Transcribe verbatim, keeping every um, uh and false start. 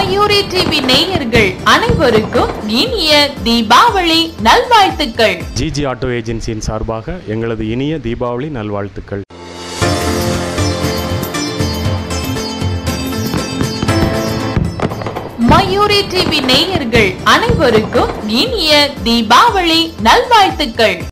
Mayuri TV நேயர்கள் அனைவருக்கும் இனிய தீபாவளி நல்வாழ்த்துக்கள். ஜிஜி ஆட்டோ ஏஜென்சியின் சார்பாக எங்களது இனிய தீபாவளி நல்வாழ்த்துக்கள். மயூரி டிவி நேயர்கள் அனைவருக்கும் இனிய தீபாவளி நல்வாழ்த்துக்கள்.